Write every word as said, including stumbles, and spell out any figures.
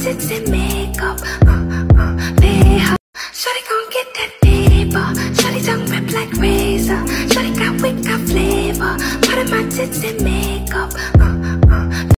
tits and makeup. Uh, uh, lay her. Shawty gon' get that paper. Shawty tongue rip like razor. Shawty got wit, got flavor. Part of my tits and makeup. Uh,